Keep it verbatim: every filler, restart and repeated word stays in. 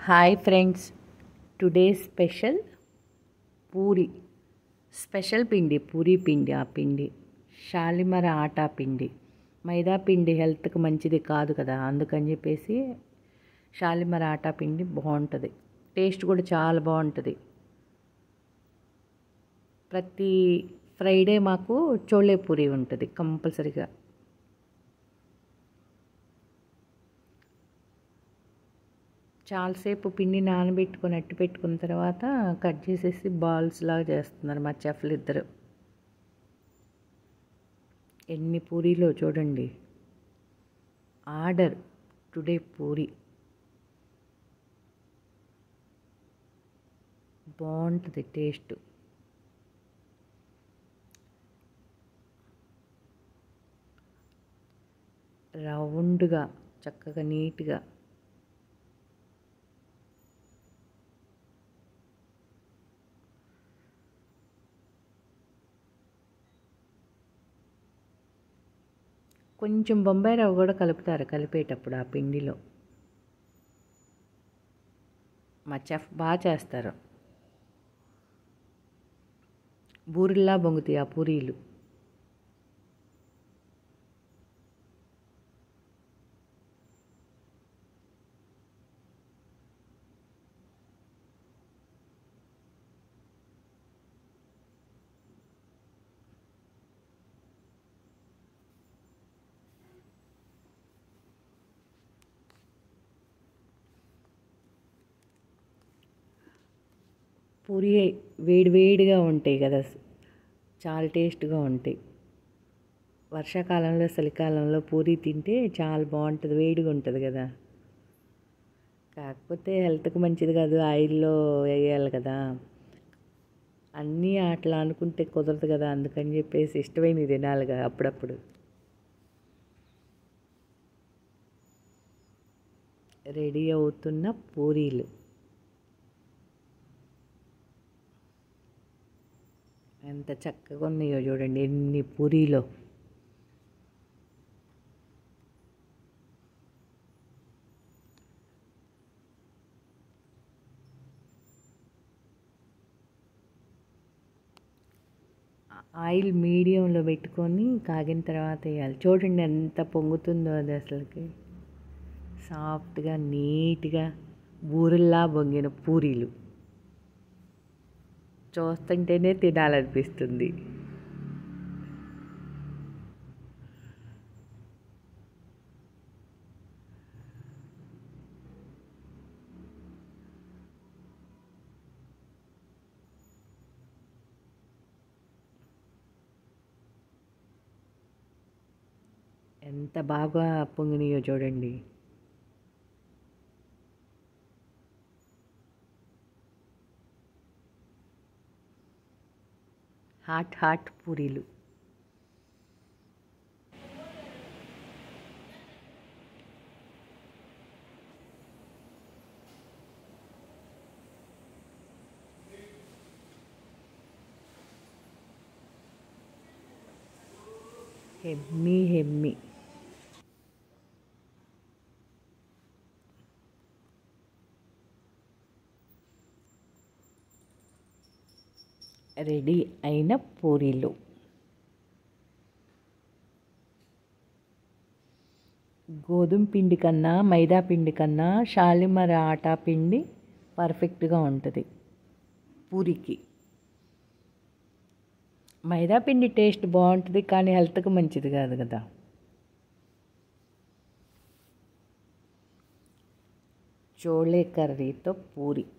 Hi friends, today special puri. Special పిండి పూరి పిండి. ఆ పిండి షాలిమర్ ఆటా పిండి. మైదా పిండి హెల్త్కి మంచిది కాదు కదా, అందుకని చెప్పేసి షాలిమర్ ఆటా పిండి బాగుంటుంది. టేస్ట్ కూడా చాలా బాగుంటుంది. ప్రతి ఫ్రైడే మాకు చోలే పూరి ఉంటుంది కంపల్సరీగా. చాలాసేపు పిండి నానబెట్టుకొని అట్టి పెట్టుకున్న తర్వాత కట్ చేసేసి బాల్స్ లాగా చేస్తున్నారు మా చెఫ్లు ఇద్దరు. ఎన్ని పూరీలో చూడండి. Order today puri. బాగుంటుంది టేస్ట్. రౌండ్గా చక్కగా నీట్గా. కొంచెం బొంబాయి రవ్వ కూడా కలుపుతారు కలిపేటప్పుడు ఆ పిండిలో. మా చెఫ్ బాగా చేస్తారు. బూరిల్లా బొంగుతాయి ఆ పూరీలు. పూరి వేడి వేడిగా ఉంటాయి కదా, చాలా టేస్ట్గా ఉంటాయి. వర్షాకాలంలో చలికాలంలో పూరి తింటే చాలా బాగుంటుంది, వేడిగా ఉంటుంది కదా. కాకపోతే హెల్త్కి మంచిది కాదు, ఆయిల్లో వేయాలి కదా. అన్నీ అట్లా అనుకుంటే కుదరదు కదా, అందుకని చెప్పేసి ఇష్టమైనవి తినాలిగా అప్పుడప్పుడు. రెడీ అవుతున్న పూరీలు ఎంత చక్కగా ఉన్నాయో చూడండి, ఎన్ని పూరీలో. ఆయిల్ మీడియంలో పెట్టుకొని కాగిన తర్వాత వేయాలి. చూడండి ఎంత పొంగుతుందో అది, అసలుకి సాఫ్ట్గా నీట్గా బూరెల్లా పొంగిన పూరీలు చూస్తుంటేనే తినాలనిపిస్తుంది. ఎంత బాగా పొంగినాయో చూడండి. హాట్ హాట్ పూరీలు. హెమ్మీ హెమ్మీ. రెడీ అయిన పూరీలు. గోధుమ పిండి కన్నా మైదా పిండి కన్నా షాలిమర్ ఆటా పిండి పర్ఫెక్ట్గా ఉంటుంది పూరికి. మైదా పిండి టేస్ట్ బాగుంటుంది కానీ హెల్త్కి మంచిది కాదు కదా. చోలే కర్రీతో పూరి.